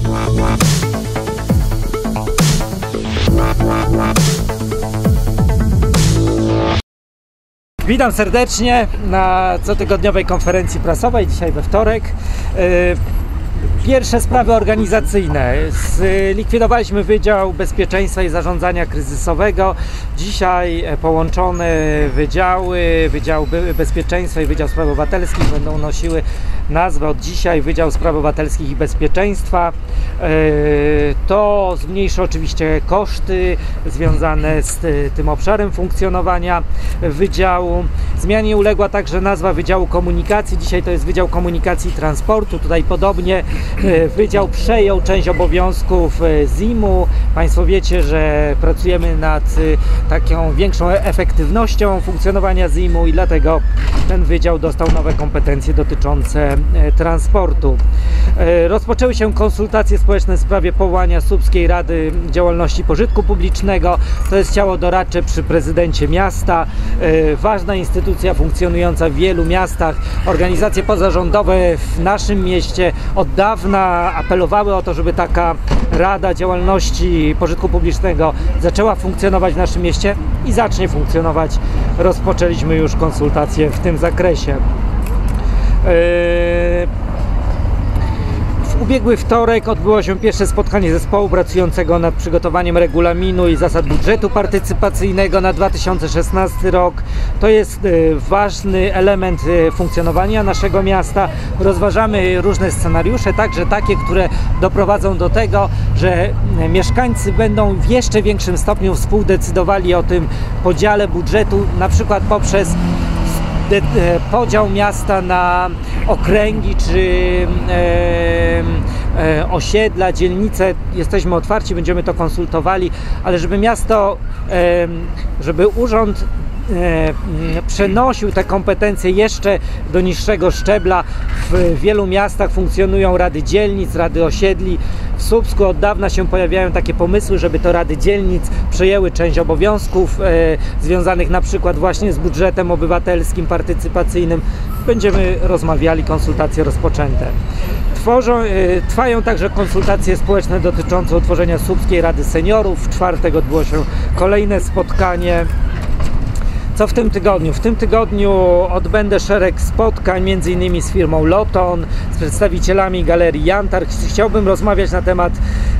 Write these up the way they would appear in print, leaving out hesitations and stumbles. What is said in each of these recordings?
Witam serdecznie na cotygodniowej konferencji prasowej, dzisiaj we wtorek. Pierwsze sprawy organizacyjne. Zlikwidowaliśmy Wydział Bezpieczeństwa i Zarządzania Kryzysowego. Dzisiaj połączone wydziały, Wydział Bezpieczeństwa i Wydział Spraw Obywatelskich będą nosiły nazwę od dzisiaj Wydział Spraw Obywatelskich i Bezpieczeństwa. To zmniejszy oczywiście koszty związane z tym obszarem funkcjonowania wydziału. Zmianie uległa także nazwa Wydziału Komunikacji. Dzisiaj to jest Wydział Komunikacji i Transportu. Tutaj podobnie wydział przejął część obowiązków ZIM-u. Państwo wiecie, że pracujemy nad taką większą efektywnością funkcjonowania ZIM-u i dlatego ten wydział dostał nowe kompetencje dotyczące transportu. Rozpoczęły się konsultacje społeczne w sprawie powołania Słupskiej Rady Działalności Pożytku Publicznego. To jest ciało doradcze przy prezydencie miasta. Ważna instytucja funkcjonująca w wielu miastach. Organizacje pozarządowe w naszym mieście od dawna apelowały o to, żeby taka Rada Działalności Pożytku Publicznego zaczęła funkcjonować w naszym mieście i zacznie funkcjonować. Rozpoczęliśmy już konsultacje w tym zakresie. W ubiegły wtorek odbyło się pierwsze spotkanie zespołu pracującego nad przygotowaniem regulaminu i zasad budżetu partycypacyjnego na 2016 rok. To jest ważny element funkcjonowania naszego miasta. Rozważamy różne scenariusze, także takie, które doprowadzą do tego, że mieszkańcy będą w jeszcze większym stopniu współdecydowali o tym podziale budżetu, na przykład poprzez podział miasta na okręgi czy osiedla, dzielnice. Jesteśmy otwarci, będziemy to konsultowali, ale żeby miasto, żeby urząd przenosił te kompetencje jeszcze do niższego szczebla. W wielu miastach funkcjonują rady dzielnic, rady osiedli. W Słupsku od dawna się pojawiają takie pomysły, żeby to rady dzielnic przejęły część obowiązków związanych na przykład właśnie z budżetem obywatelskim, partycypacyjnym. Będziemy rozmawiali, konsultacje rozpoczęte. Trwają także konsultacje społeczne dotyczące utworzenia Słupskiej Rady Seniorów. W czwartek odbyło się kolejne spotkanie. Co w tym tygodniu? W tym tygodniu odbędę szereg spotkań, m.in. z firmą Loton, z przedstawicielami Galerii Jantark. Chciałbym rozmawiać na temat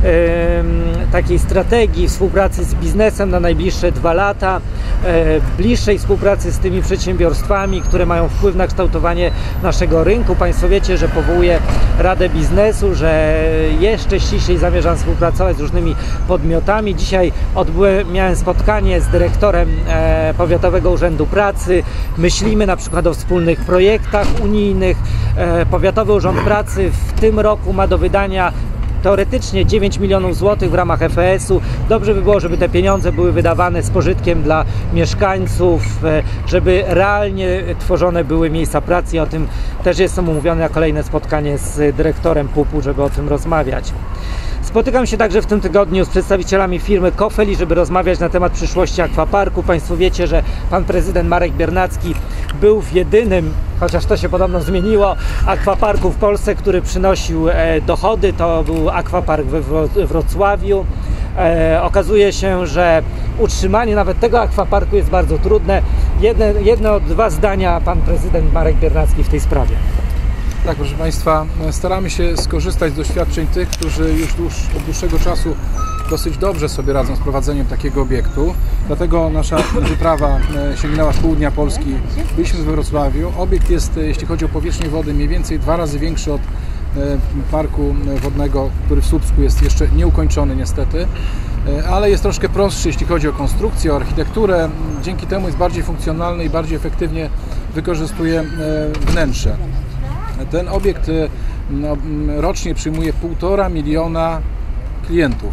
takiej strategii współpracy z biznesem na najbliższe 2 lata, bliższej współpracy z tymi przedsiębiorstwami, które mają wpływ na kształtowanie naszego rynku. Państwo wiecie, że powołuję Radę Biznesu, że jeszcze ściślej zamierzam współpracować z różnymi podmiotami. Dzisiaj miałem spotkanie z dyrektorem Powiatowego Urzędu Pracy. Myślimy na przykład o wspólnych projektach unijnych. Powiatowy Urząd Pracy w tym roku ma do wydania teoretycznie 9 milionów złotych w ramach EFS-u. Dobrze by było, żeby te pieniądze były wydawane z pożytkiem dla mieszkańców, żeby realnie tworzone były miejsca pracy. O tym też jestem umówiony na kolejne spotkanie z dyrektorem PUP-u, żeby o tym rozmawiać. Spotykam się także w tym tygodniu z przedstawicielami firmy Kofeli, żeby rozmawiać na temat przyszłości akwaparku. Państwo wiecie, że pan prezydent Marek Biernacki był w jedynym, chociaż to się podobno zmieniło, akwaparku w Polsce, który przynosił dochody. To był akwapark we Wrocławiu. Okazuje się, że utrzymanie nawet tego akwaparku jest bardzo trudne. Jedno, 2 zdania pan prezydent Marek Biernacki w tej sprawie. Tak, proszę Państwa, staramy się skorzystać z doświadczeń tych, którzy już od dłuższego czasu dosyć dobrze sobie radzą z prowadzeniem takiego obiektu. Dlatego nasza wyprawa sięgnęła w południa Polski. Byliśmy we Wrocławiu. Obiekt jest, jeśli chodzi o powierzchnię wody, mniej więcej 2 razy większy od parku wodnego, który w Słupsku jest jeszcze nieukończony niestety, ale jest troszkę prostszy, jeśli chodzi o konstrukcję, o architekturę. Dzięki temu jest bardziej funkcjonalny i bardziej efektywnie wykorzystuje wnętrze. Ten obiekt rocznie przyjmuje 1,5 miliona klientów.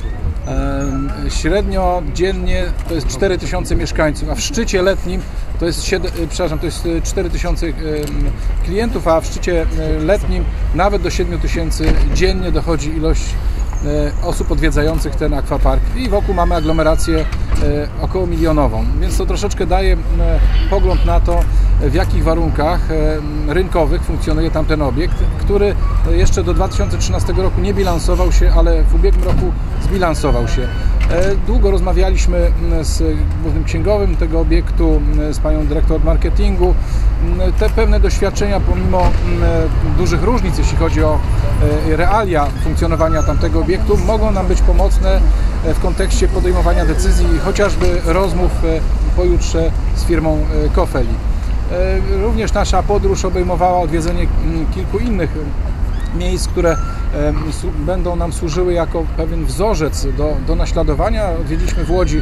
Średnio dziennie to jest 4000 mieszkańców, a w szczycie letnim to jest 4000 klientów, a w szczycie letnim nawet do 7000 dziennie dochodzi ilość osób odwiedzających ten akwapark i wokół mamy aglomerację około milionową, więc to troszeczkę daje pogląd na to, w jakich warunkach rynkowych funkcjonuje tamten obiekt, który jeszcze do 2013 roku nie bilansował się, ale w ubiegłym roku zbilansował się. Długo rozmawialiśmy z głównym księgowym tego obiektu, z panią dyrektor marketingu. Te pewne doświadczenia, pomimo dużych różnic, jeśli chodzi o realia funkcjonowania tamtego obiektu, mogą nam być pomocne w kontekście podejmowania decyzji, chociażby rozmów pojutrze z firmą Kofeli. Również nasza podróż obejmowała odwiedzenie kilku innych miejsc, które będą nam służyły jako pewien wzorzec do naśladowania. Odwiedziliśmy w Łodzi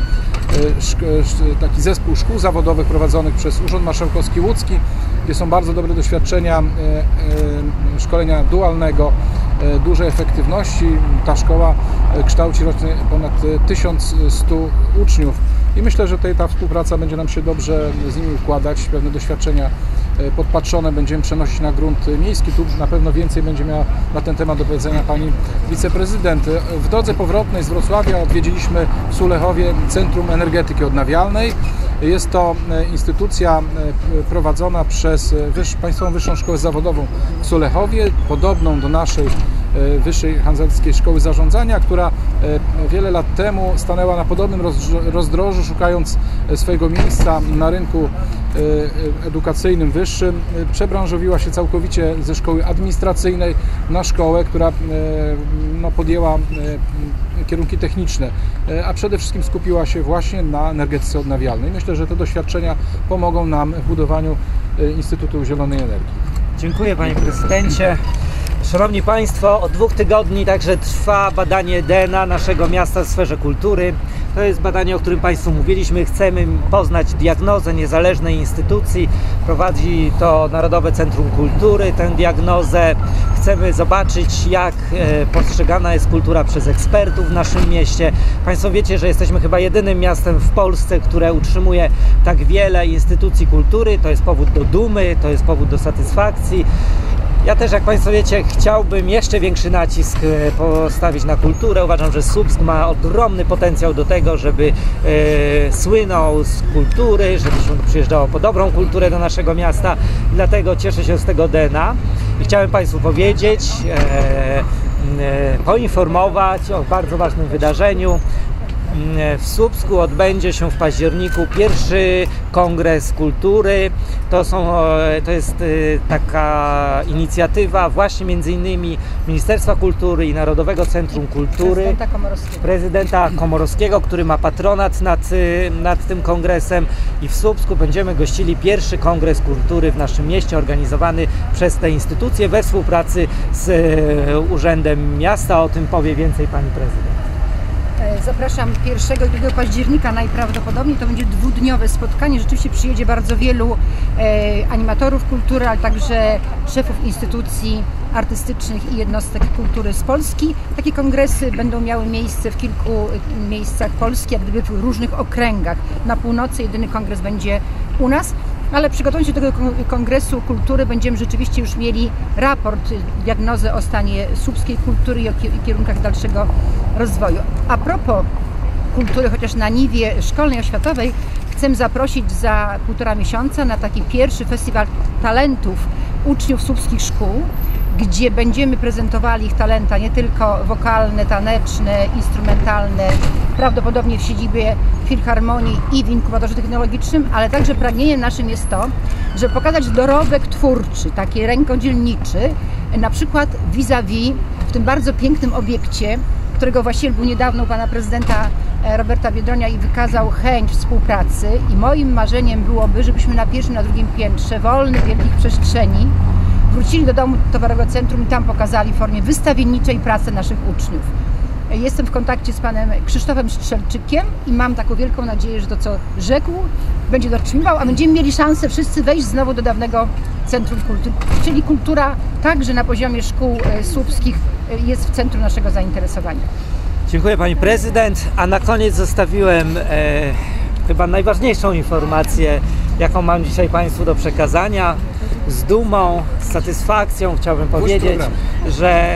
taki zespół szkół zawodowych prowadzonych przez Urząd Marszałkowski Łódzki, gdzie są bardzo dobre doświadczenia szkolenia dualnego, dużej efektywności. Ta szkoła kształci rocznie ponad 1100 uczniów i myślę, że ta współpraca będzie nam się dobrze z nimi układać. Pewne doświadczenia podpatrzone będziemy przenosić na grunt miejski. Tu na pewno więcej będzie miała na ten temat do powiedzenia pani wiceprezydent. W drodze powrotnej z Wrocławia odwiedziliśmy w Sulechowie Centrum Energetyki Odnawialnej. Jest to instytucja prowadzona przez Państwową Wyższą Szkołę Zawodową w Sulechowie, podobną do naszej Wyższej Handzelskiej Szkoły Zarządzania, która wiele lat temu stanęła na podobnym rozdrożu, szukając swojego miejsca na rynku edukacyjnym wyższym. Przebranżowiła się całkowicie ze szkoły administracyjnej na szkołę, która podjęła kierunki techniczne, a przede wszystkim skupiła się właśnie na energetyce odnawialnej. Myślę, że te doświadczenia pomogą nam w budowaniu Instytutu Zielonej Energii. Dziękuję, panie prezydencie. Szanowni Państwo, od 2 tygodni także trwa badanie DNA naszego miasta w sferze kultury. To jest badanie, o którym Państwu mówiliśmy. Chcemy poznać diagnozę niezależnej instytucji. Prowadzi to Narodowe Centrum Kultury tę diagnozę. Chcemy zobaczyć, jak postrzegana jest kultura przez ekspertów w naszym mieście. Państwo wiecie, że jesteśmy chyba jedynym miastem w Polsce, które utrzymuje tak wiele instytucji kultury. To jest powód do dumy, to jest powód do satysfakcji. Ja też, jak Państwo wiecie, chciałbym jeszcze większy nacisk postawić na kulturę. Uważam, że Słupsk ma ogromny potencjał do tego, żeby słynął z kultury, żeby się przyjeżdżało po dobrą kulturę do naszego miasta. Dlatego cieszę się z tego DNA i chciałem Państwu powiedzieć, poinformować o bardzo ważnym wydarzeniu. W Słupsku odbędzie się w październiku pierwszy kongres kultury. To jest taka inicjatywa właśnie między innymi Ministerstwa Kultury i Narodowego Centrum Kultury, prezydenta Komorowskiego, który ma patronat nad tym kongresem, i w Słupsku będziemy gościli pierwszy kongres kultury w naszym mieście organizowany przez tę instytucję we współpracy z Urzędem Miasta. O tym powie więcej pani prezydent. Zapraszam 1 i 2 października najprawdopodobniej. To będzie dwudniowe spotkanie. Rzeczywiście przyjedzie bardzo wielu animatorów kultury, ale także szefów instytucji artystycznych i jednostek kultury z Polski. Takie kongresy będą miały miejsce w kilku miejscach Polski, jak gdyby w różnych okręgach. Na północy jedyny kongres będzie u nas. Ale przygotowując się do tego kongresu kultury będziemy rzeczywiście już mieli raport, diagnozę o stanie słupskiej kultury i o kierunkach dalszego rozwoju. A propos kultury, chociaż na niwie szkolnej, oświatowej, chcę zaprosić za 1,5 miesiąca na taki pierwszy festiwal talentów uczniów słupskich szkół, gdzie będziemy prezentowali ich talenta nie tylko wokalne, taneczne, instrumentalne, prawdopodobnie w siedzibie Filharmonii i w inkubatorze technologicznym, ale także pragnieniem naszym jest to, żeby pokazać dorobek twórczy, taki rękodzielniczy, na przykład vis-a-vis w tym bardzo pięknym obiekcie, którego właściciel był niedawno u pana prezydenta Roberta Biedronia i wykazał chęć współpracy. I moim marzeniem byłoby, żebyśmy na pierwszym, na drugim piętrze, wolnych, wielkich przestrzeni, wrócili do domu towarowego centrum i tam pokazali w formie wystawienniczej pracę naszych uczniów. Jestem w kontakcie z panem Krzysztofem Strzelczykiem i mam taką wielką nadzieję, że to, co rzekł, będzie dotrzymywał, a będziemy mieli szansę wszyscy wejść znowu do dawnego Centrum Kultury. Czyli kultura także na poziomie szkół słupskich jest w centrum naszego zainteresowania. Dziękuję pani prezydent, a na koniec zostawiłem chyba najważniejszą informację, jaką mam dzisiaj Państwu do przekazania. Z dumą, z satysfakcją chciałbym powiedzieć, że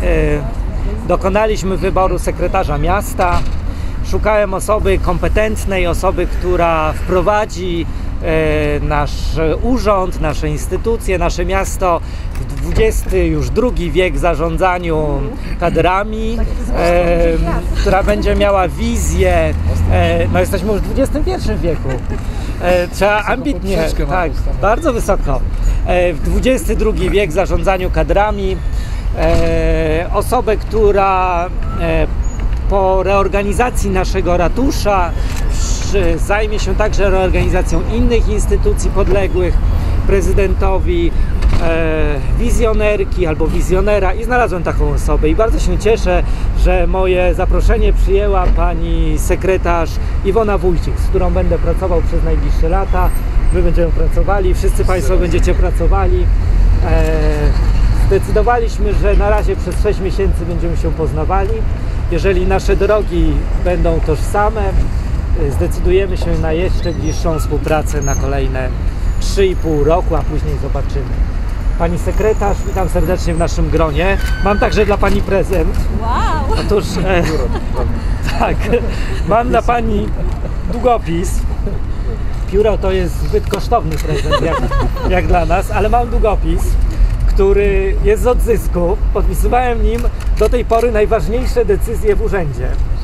dokonaliśmy wyboru sekretarza miasta. Szukałem osoby kompetentnej, osoby, która wprowadzi nasz urząd, nasze instytucje, nasze miasto w XXI wiek w zarządzaniu kadrami, która będzie miała wizję, no jesteśmy już w XXI wieku, trzeba ambitnie, tak, bardzo wysoko, w XXI wiek w zarządzaniu kadrami, osobę, która po reorganizacji naszego ratusza zajmie się także reorganizacją innych instytucji podległych prezydentowi, wizjonerki albo wizjonera, i znalazłem taką osobę i bardzo się cieszę, że moje zaproszenie przyjęła pani sekretarz Iwona Wójcik, z którą będę pracował przez najbliższe lata. My będziemy pracowali, wszyscy Państwo będziecie pracowali. Zdecydowaliśmy, że na razie przez 6 miesięcy będziemy się poznawali. Jeżeli nasze drogi będą tożsame, zdecydujemy się na jeszcze bliższą współpracę na kolejne 3,5 roku, a później zobaczymy. Pani sekretarz, witam serdecznie w naszym gronie. Mam także dla Pani prezent. Wow! Otóż, tak, mam dla Pani długopis. Pióro to jest zbyt kosztowny prezent, jak dla nas, ale mam długopis, który jest z odzysku. Podpisywałem nim do tej pory najważniejsze decyzje w urzędzie.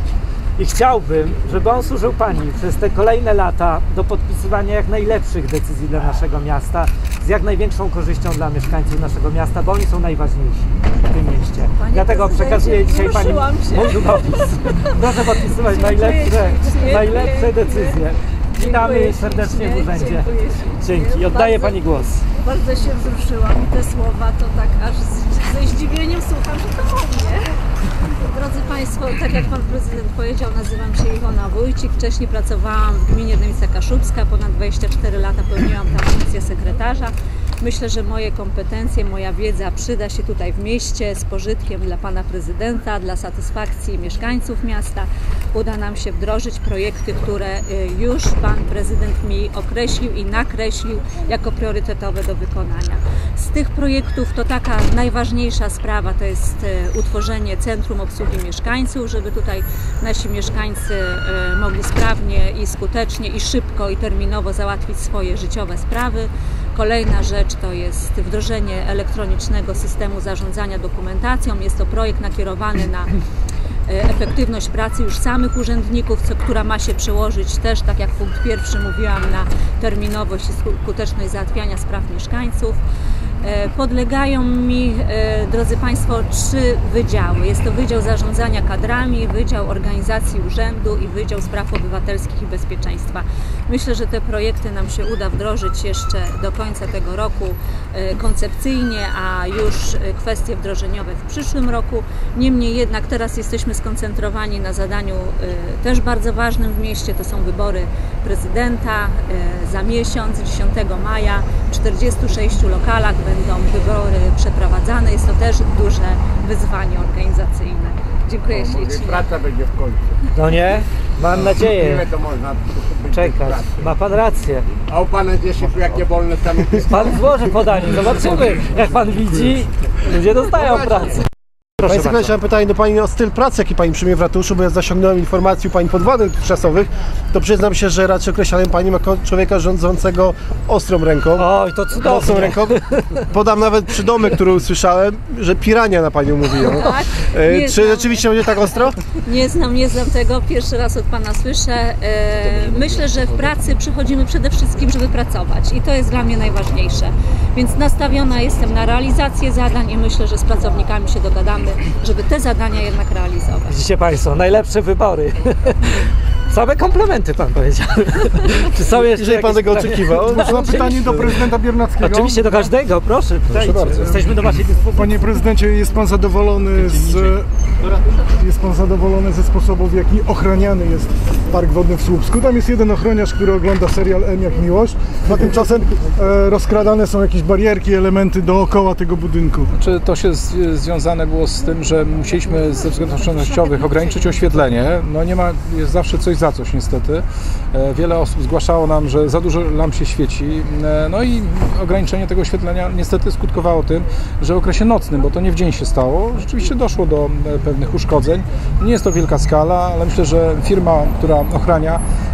I chciałbym, żeby on służył Pani przez te kolejne lata do podpisywania jak najlepszych decyzji dla naszego miasta, z jak największą korzyścią dla mieszkańców naszego miasta, bo oni są najważniejsi w tym mieście. Panie Dlatego przekazuję dzisiaj Pani mój długopis. Proszę podpisywać najlepsze decyzje. Witamy serdecznie w urzędzie. Dzięki. Oddaję Pani głos. Bardzo się wzruszyłam i te słowa to tak aż ze zdziwieniem słucham, że to o mnie. Drodzy Państwo, tak jak Pan Prezydent powiedział, nazywam się Iwona Wójcik. Wcześniej pracowałam w gminie Dębica Kaszubska, ponad 24 lata pełniłam tam funkcję sekretarza. Myślę, że moje kompetencje, moja wiedza przyda się tutaj w mieście z pożytkiem dla Pana Prezydenta, dla satysfakcji mieszkańców miasta. Uda nam się wdrożyć projekty, które już Pan Prezydent mi określił i nakreślił jako priorytetowe do wykonania. Z tych projektów to taka najważniejsza sprawa to jest utworzenie Centrum Obsługi Mieszkańców, żeby tutaj nasi mieszkańcy mogli sprawnie i skutecznie i szybko i terminowo załatwić swoje życiowe sprawy. Kolejna rzecz to jest wdrożenie elektronicznego systemu zarządzania dokumentacją. Jest to projekt nakierowany na efektywność pracy już samych urzędników, która ma się przełożyć też, tak jak punkt pierwszy mówiłam, na terminowość i skuteczność załatwiania spraw mieszkańców. Podlegają mi, drodzy Państwo, 3 wydziały. Jest to Wydział Zarządzania Kadrami, Wydział Organizacji Urzędu i Wydział Spraw Obywatelskich i Bezpieczeństwa. Myślę, że te projekty nam się uda wdrożyć jeszcze do końca tego roku koncepcyjnie, a już kwestie wdrożeniowe w przyszłym roku. Niemniej jednak teraz jesteśmy skoncentrowani na zadaniu też bardzo ważnym w mieście, to są wybory prezydenta za miesiąc, 10 maja, w 46 lokalach będą wybory przeprowadzane. Jest to też duże wyzwanie organizacyjne. Dziękuję ślicznie. Praca będzie w końcu. No nie? Mam nadzieję. Ile to można Czekać. Ma Pan rację. A u Pana gdzieś się tu jakie wolne stanowisko? Pan złoży podanie. Zobaczymy. Jak Pan widzi, ludzie dostają pracę. Proszę Panie sekretarzu, mam pytanie do Pani o styl pracy, jaki Pani przyjmie w ratuszu, bo ja zasiągnąłem informacji u Pani podwładnych dotychczasowych, to przyznam się, że raczej określałem Pani jako człowieka rządzącego ostrą ręką. Oj, to Mocną cudownie. ręką. Podam nawet przydomek, który usłyszałem, że pirania na Panią mówią. Tak? Nie Czy znam. rzeczywiście będzie tak ostro? Nie znam tego, pierwszy raz od Pana słyszę. Myślę, że w pracy przychodzimy przede wszystkim, żeby pracować i to jest dla mnie najważniejsze. Więc nastawiona jestem na realizację zadań i myślę, że z pracownikami się dogadamy, żeby te zadania jednak realizować. Widzicie Państwo, najlepsze wybory. Same komplementy Pan powiedział. Czy są jeszcze Jeżeli Pan jakieś tego pytania? oczekiwał. Mam pytanie do prezydenta Biernackiego. Oczywiście do każdego, proszę. Proszę bardzo. Jesteśmy do Waszej dyspozycji. Panie prezydencie, jest pan zadowolony ze sposobu, w jaki ochraniany jest Park Wodny w Słupsku? Tam jest jeden ochroniarz, który ogląda serial M jak miłość, a tymczasem rozkradane są jakieś barierki, elementy dookoła tego budynku. Czy to się związane było z tym, że musieliśmy ze względów oszczędnościowych ograniczyć oświetlenie? No nie ma, jest zawsze coś za coś niestety. Wiele osób zgłaszało nam, że za dużo lamp się świeci. No i ograniczenie tego oświetlenia niestety skutkowało tym, że w okresie nocnym, bo to nie w dzień się stało, rzeczywiście doszło do pewnych uszkodzeń. Nie jest to wielka skala, ale myślę, że firma, która ochrania,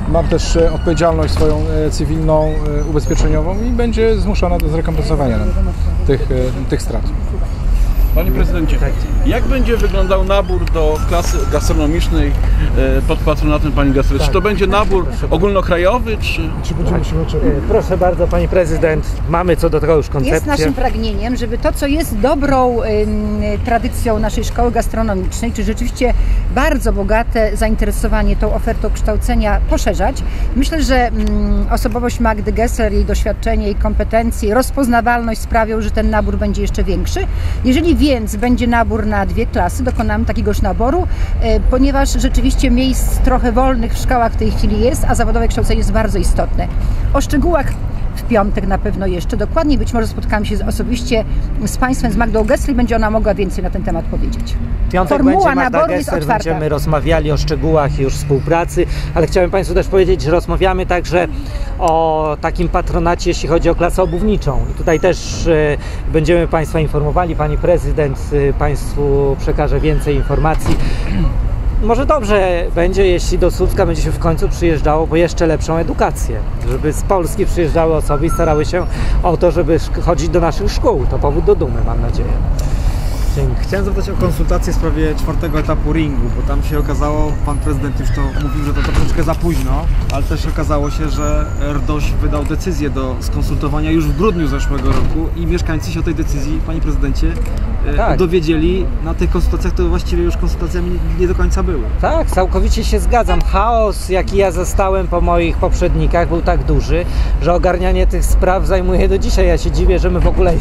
ma też odpowiedzialność swoją cywilną, ubezpieczeniową i będzie zmuszona do zrekompensowania nam tych strat. Panie prezydencie, jak będzie wyglądał nabór do klasy gastronomicznej pod patronatem pani Gessler? Czy to będzie nabór ogólnokrajowy, Czy będziemy się oczekiwać? Proszę bardzo, pani prezydent, mamy co do tego już koncepcję. Jest naszym pragnieniem, żeby to, co jest dobrą tradycją naszej szkoły gastronomicznej, czy rzeczywiście bardzo bogate zainteresowanie tą ofertą kształcenia poszerzać. Myślę, że osobowość Magdy Gessler, jej doświadczenie, jej kompetencje, rozpoznawalność sprawią, że ten nabór będzie jeszcze większy. Jeżeli więc będzie nabór na 2 klasy, dokonamy takiegoż naboru, ponieważ rzeczywiście miejsc trochę wolnych w szkołach w tej chwili jest, a zawodowe kształcenie jest bardzo istotne. O szczegółach w piątek na pewno jeszcze dokładniej, być może spotkamy się osobiście z Państwem, z Magdą Gessler i będzie ona mogła więcej na ten temat powiedzieć. W piątek Formuła będzie Magda naboru jest Gessler, otwarta. będziemy rozmawiali o szczegółach już współpracy, ale chciałem Państwu też powiedzieć, że rozmawiamy także o takim patronacie, jeśli chodzi o klasę obuwniczą. I tutaj też będziemy Państwa informowali, Pani Prezydent Państwu przekaże więcej informacji. Może dobrze będzie, jeśli do Słupska będzie się w końcu przyjeżdżało po jeszcze lepszą edukację, żeby z Polski przyjeżdżały osoby i starały się o to, żeby chodzić do naszych szkół. To powód do dumy, mam nadzieję. Dzięki. Chciałem zapytać o konsultację w sprawie 4. etapu ringu, bo tam się okazało, pan prezydent już to mówił, że to troszeczkę za późno, ale też okazało się, że RDOŚ wydał decyzję do skonsultowania już w grudniu zeszłego roku i mieszkańcy się o tej decyzji, panie prezydencie, dowiedzieli na tych konsultacjach, to właściwie już konsultacjami nie do końca były. Tak, całkowicie się zgadzam. Chaos, jaki ja zastałem po moich poprzednikach, był tak duży, że ogarnianie tych spraw zajmuje do dzisiaj. Ja się dziwię, że my w ogóle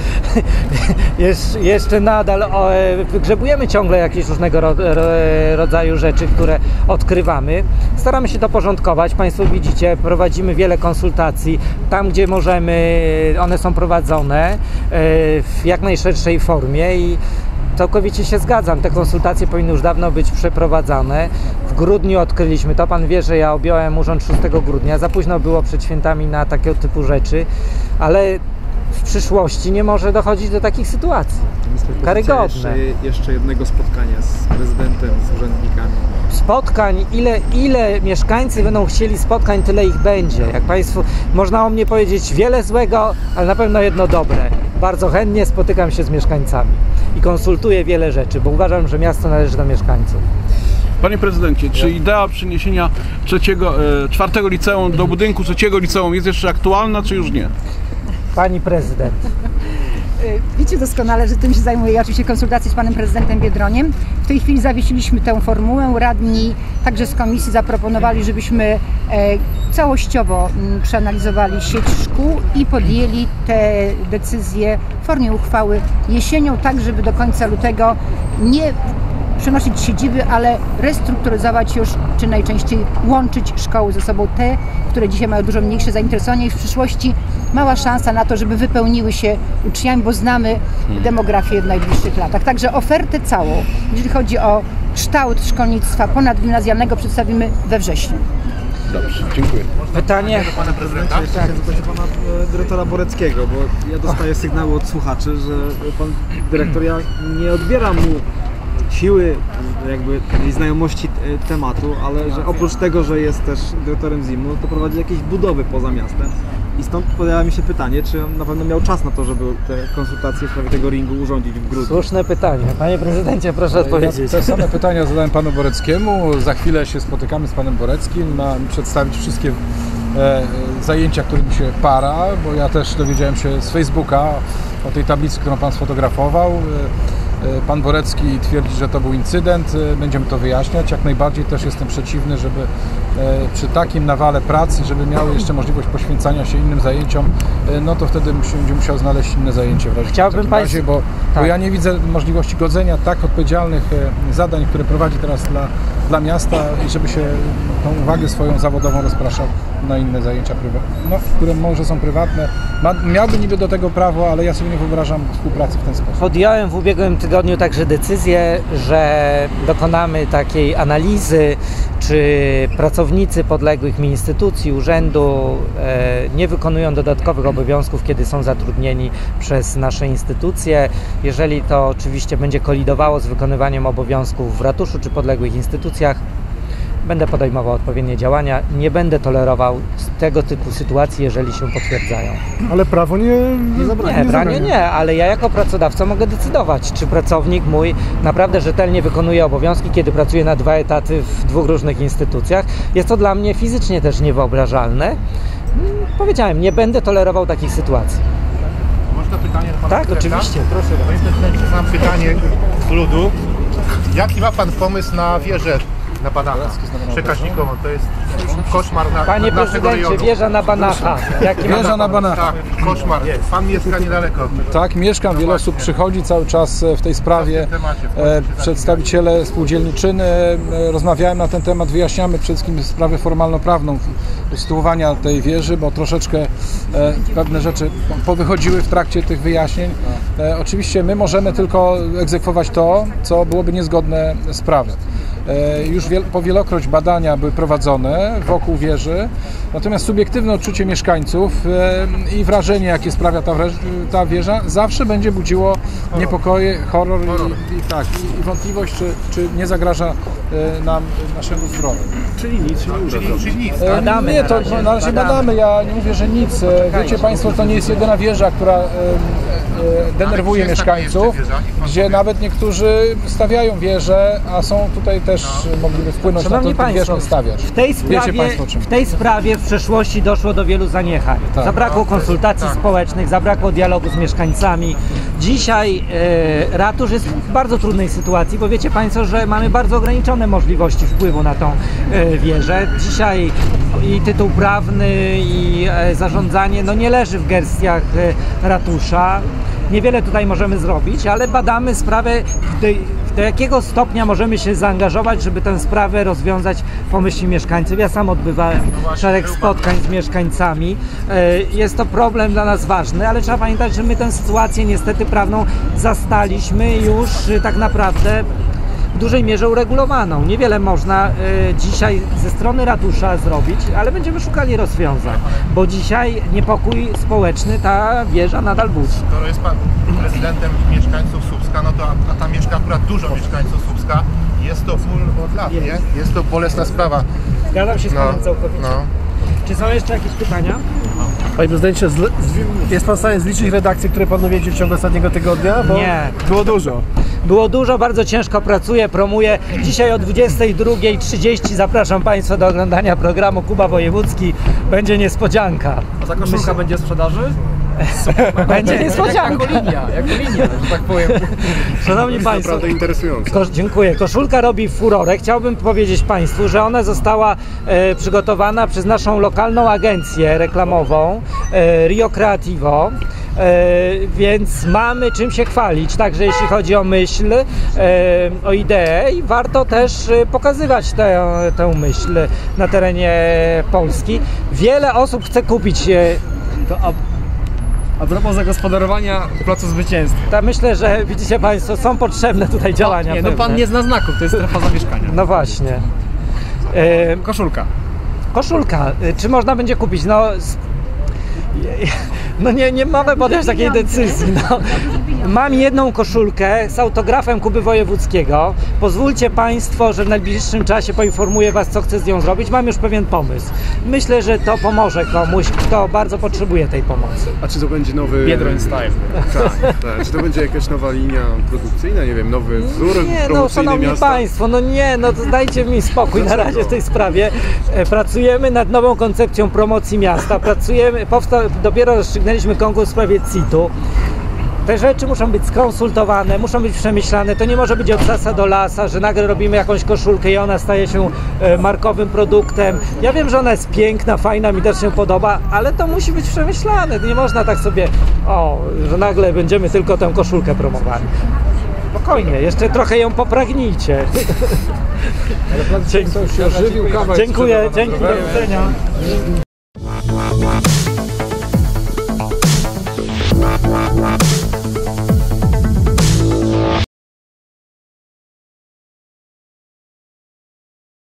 jeszcze nadal wygrzebujemy ciągle jakieś różnego rodzaju rzeczy, które odkrywamy. Staramy się to porządkować. Państwo widzicie, prowadzimy wiele konsultacji. Tam, gdzie możemy, one są prowadzone w jak najszerszej formie i całkowicie się zgadzam. Te konsultacje powinny już dawno być przeprowadzane. W grudniu odkryliśmy to. Pan wie, że ja objąłem urząd 6 grudnia. Za późno było przed świętami na takiego typu rzeczy, ale w przyszłości nie może dochodzić do takich sytuacji. Karygodne. Jeszcze jednego spotkania z prezydentem, z urzędnikami. Spotkań, ile mieszkańcy będą chcieli spotkań, tyle ich będzie. Jak Państwu można o mnie powiedzieć wiele złego, ale na pewno jedno dobre. Bardzo chętnie spotykam się z mieszkańcami i konsultuję wiele rzeczy, bo uważam, że miasto należy do mieszkańców. Panie prezydencie, czy idea przeniesienia 4. liceum do budynku 3. liceum jest jeszcze aktualna, czy już nie? Pani prezydent. Wiecie doskonale, że tym się zajmuję. Ja oczywiście konsultacji z panem prezydentem Biedroniem. W tej chwili zawiesiliśmy tę formułę. Radni także z komisji zaproponowali, żebyśmy całościowo przeanalizowali sieć szkół i podjęli te decyzje w formie uchwały jesienią, tak żeby do końca lutego nie przenosić siedziby, ale restrukturyzować już, czy najczęściej łączyć szkoły ze sobą, te, które dzisiaj mają dużo mniejsze zainteresowanie i w przyszłości mała szansa na to, żeby wypełniły się uczniami, bo znamy demografię w najbliższych latach. Także ofertę całą, jeżeli chodzi o kształt szkolnictwa ponadgimnazjalnego, przedstawimy we wrześniu. Dobrze, dziękuję. Pytanie do pana prezydenta. Chciałem zapytać pana dyrektora Boreckiego, bo ja dostaję sygnały od słuchaczy, że pan dyrektor, ja nie odbieram mu siły, jakby tej znajomości tematu, ale że oprócz tego, że jest też dyrektorem ZIM-u, to prowadzi jakieś budowy poza miastem. I stąd pojawia mi się pytanie, czy on na pewno miał czas na to, żeby te konsultacje w sprawie tego ringu urządzić w grudniu. Słuszne pytanie. Panie prezydencie, proszę odpowiedzieć. Te same pytania zadałem panu Boreckiemu. Za chwilę się spotykamy z panem Boreckim. Mam przedstawić wszystkie zajęcia, którymi się para, bo ja też dowiedziałem się z Facebooka o tej tablicy, którą pan sfotografował. Pan Borecki twierdzi, że to był incydent. Będziemy to wyjaśniać. Jak najbardziej też jestem przeciwny, żeby przy takim nawale pracy, żeby miały jeszcze możliwość poświęcania się innym zajęciom, no to wtedy będzie musiał znaleźć inne zajęcie w razie, bo ja nie widzę możliwości godzenia tak odpowiedzialnych zadań, które prowadzi teraz dla miasta i żeby się tą uwagę swoją zawodową rozpraszał na inne zajęcia prywatne, które może są prywatne. Miałby niby do tego prawo, ale ja sobie nie wyobrażam współpracy w ten sposób. Podjąłem w ubiegłym tygodniu także decyzję, że dokonamy takiej analizy, czy pracownicy podległych mi instytucji, urzędu nie wykonują dodatkowych obowiązków, kiedy są zatrudnieni przez nasze instytucje. Jeżeli to oczywiście będzie kolidowało z wykonywaniem obowiązków w ratuszu czy podległych instytucjach, będę podejmował odpowiednie działania, nie będę tolerował tego typu sytuacji, jeżeli się potwierdzają. Ale prawo nie zabrania. Nie, branie nie, ale ja jako pracodawca mogę decydować, czy pracownik mój naprawdę rzetelnie wykonuje obowiązki, kiedy pracuje na 2 etaty w 2 różnych instytucjach. Jest to dla mnie fizycznie też niewyobrażalne. Powiedziałem, nie będę tolerował takich sytuacji. Można pytanie do pana Tak, prezydenta? oczywiście, proszę. Panie prezydencie, mam pytanie z ludu. Jaki ma pan pomysł na wieżę na Banacha? Przekaźnikową, to jest koszmar Panie naszego prezydencie, rejonu. wieża na Banacha. Wieża na Banacha. Tak, koszmar. Pan mieszka niedaleko. Tak, mieszkam, wiele osób przychodzi cały czas w tej sprawie. Przedstawiciele spółdzielniczyny, rozmawiałem na ten temat, wyjaśniamy przede wszystkim sprawę formalno-prawną usytuowania tej wieży, bo troszeczkę pewne rzeczy powychodziły w trakcie tych wyjaśnień. Oczywiście my możemy tylko egzekwować to, co byłoby niezgodne z prawem. Już powielokroć badania były prowadzone wokół wieży, natomiast subiektywne odczucie mieszkańców i wrażenie, jakie sprawia ta wieża, zawsze będzie budziło niepokoje, horror i wątpliwość, czy nie zagraża nam naszemu zdrowiu. Czyli nic się nie uda. Czyli nic. Badamy Nie, to na razie badamy. Ja nie mówię, że nic. Wiecie Państwo, to nie jest jedyna wieża, która denerwuje mieszkańców, gdzie nawet niektórzy stawiają wieże, a są tutaj też mogliby wpłynąć Szanowni na to, Państwo, wież nie stawiać. w tej sprawie w przeszłości doszło do wielu zaniechań. Tak. Zabrakło konsultacji społecznych, zabrakło dialogu z mieszkańcami. Dzisiaj ratusz jest w bardzo trudnej sytuacji, bo wiecie Państwo, że mamy bardzo ograniczone możliwości wpływu na tą wieżę. Dzisiaj i tytuł prawny, i zarządzanie nie leży w gestiach ratusza. Niewiele tutaj możemy zrobić, ale badamy sprawę, do jakiego stopnia możemy się zaangażować, żeby tę sprawę rozwiązać po myśli mieszkańców. Ja sam odbywałem szereg spotkań z mieszkańcami. Jest to problem dla nas ważny, ale trzeba pamiętać, że my tę sytuację niestety prawną zastaliśmy już tak naprawdę w dużej mierze uregulowaną. Niewiele można dzisiaj ze strony ratusza zrobić, ale będziemy szukali rozwiązań, bo dzisiaj niepokój społeczny ta wieża nadal budzi. Skoro jest pan prezydentem mieszkańców Słupska, no to a tam mieszka akurat dużo mieszkańców Słupska, jest to ból od lat, nie? Jest to bolesna sprawa. Zgadzam się z panem całkowicie. Czy są jeszcze jakieś pytania? Panie prezydencie, jest pan w stanie zliczyć redakcje, które pan odwiedził w ciągu ostatniego tygodnia? Bo Nie. było dużo. Było dużo, bardzo ciężko pracuję, promuję. Dzisiaj o 22:30 zapraszam Państwa do oglądania programu Kuba Wojewódzki. Będzie niespodzianka. A ta koszulka będzie w sprzedaży? Będzie niespodzianka. Jako linia, że tak powiem. Szanowni Państwo, Naprawdę interesujące. dziękuję. Koszulka robi furorę. Chciałbym powiedzieć Państwu, że ona została przygotowana przez naszą lokalną agencję reklamową Rio Creativo. Więc mamy czym się chwalić, także jeśli chodzi o myśl, o ideę i warto też pokazywać tę myśl na terenie Polski. Wiele osób chce kupić. A propos zagospodarowania Placu Zwycięstwa. Myślę, że widzicie Państwo, są potrzebne tutaj działania. Nie, no pan pewne. nie zna znaków, to jest strefa zamieszkania. No właśnie. Koszulka. Koszulka, czy można będzie kupić? Nie mogę podjąć takiej decyzji. Mam jedną koszulkę z autografem Kuby Wojewódzkiego. Pozwólcie Państwo, że w najbliższym czasie poinformuję Was, co chcę z nią zrobić. Mam już pewien pomysł. Myślę, że to pomoże komuś, kto bardzo potrzebuje tej pomocy. A czy to będzie nowy... Biedroń Style. Tak. Czy to będzie jakaś nowa linia produkcyjna, nie wiem, nowy wzór promocyjny szanowni miasta? Państwo, to dajcie mi spokój na razie w tej sprawie. Pracujemy nad nową koncepcją promocji miasta. Dopiero rozstrzygnęliśmy konkurs w sprawie CIT-u. Te rzeczy muszą być skonsultowane, muszą być przemyślane. To nie może być od lasa do lasa, że nagle robimy jakąś koszulkę i ona staje się markowym produktem. Ja wiem, że ona jest piękna, fajna, mi też się podoba, ale to musi być przemyślane. Nie można tak sobie, że nagle będziemy tylko tę koszulkę promowali. Spokojnie, jeszcze trochę ją popragnijcie. Dziękuję. Dziękuję, do widzenia.